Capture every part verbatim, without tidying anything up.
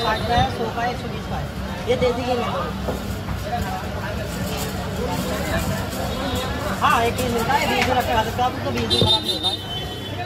साठ का है, सौ का है, एक सौ बीस का है। ये देसी घी में हाँ एक चीज मिलता है, बीस में रख के खा सकते हो आप, तो बीस में खराब नहीं होता है।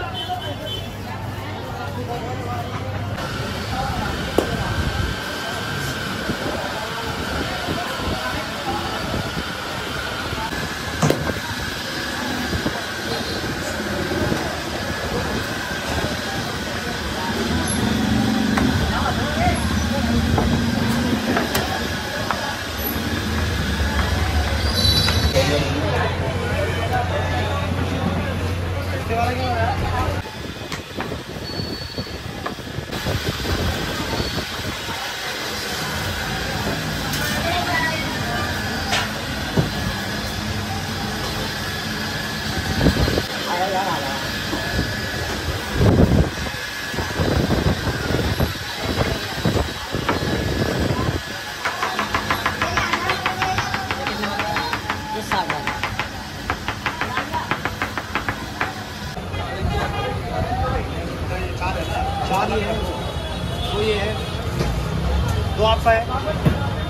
चार ये है, वो ये है, दो आपका है।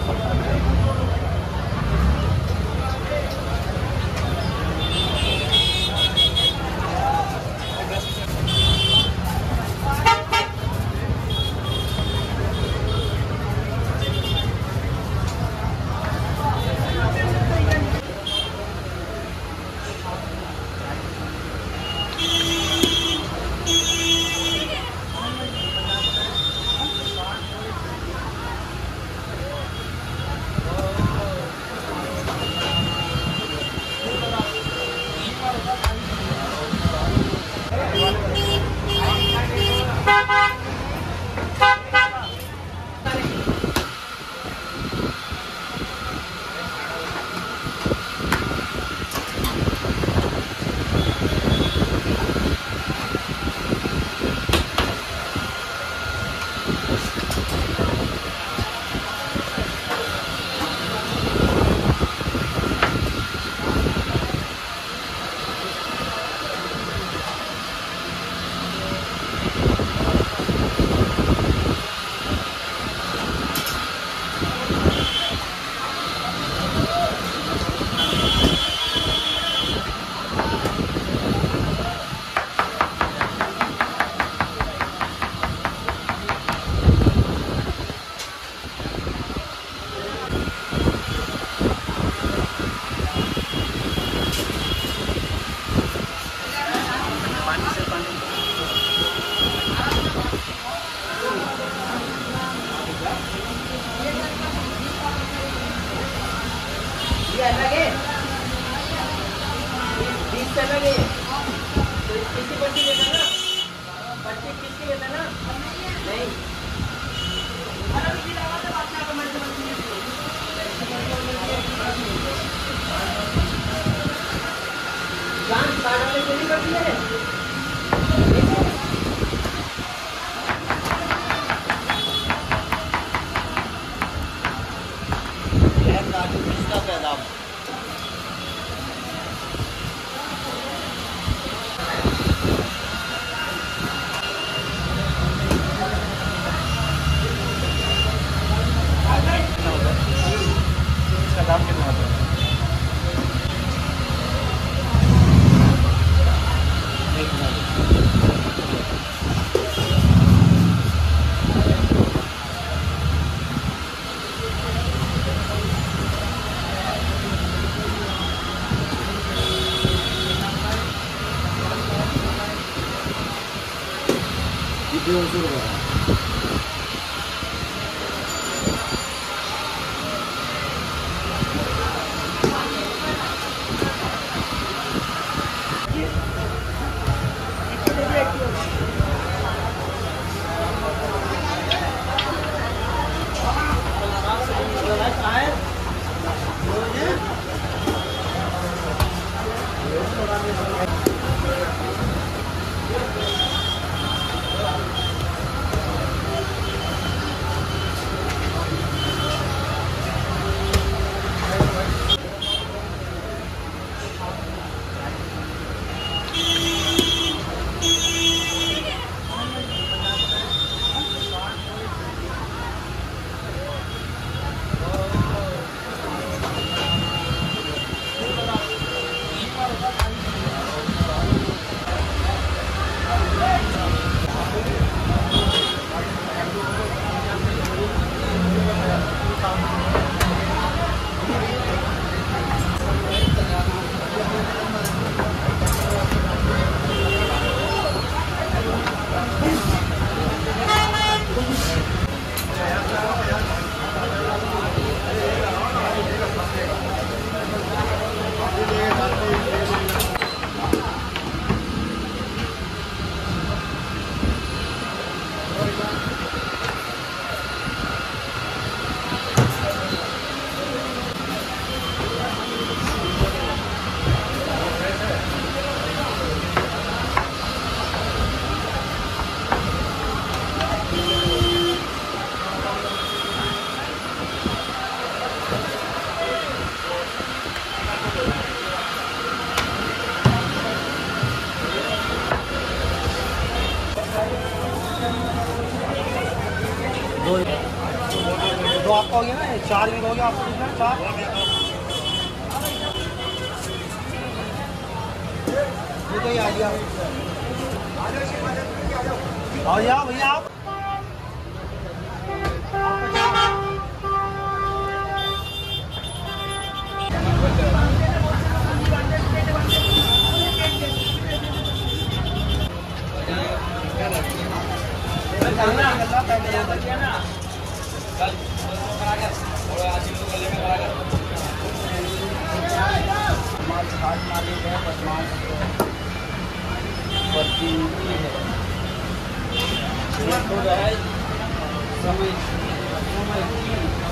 ये अलग है, बीस से अलग है। तो किसी पट्टी लेना ना, पट्टी किसकी लेना ना, नहीं जान साढ़े में चली पड़ती है। काजू पिस्ता पैदाम इसका दाम कितना होता है? दो सौ रुपये दो दो आपका हो गया ना, चार भी हो गया आपको कितना? चार। ये तो ये आ गया। आओ जाओ भैया आप। समय समय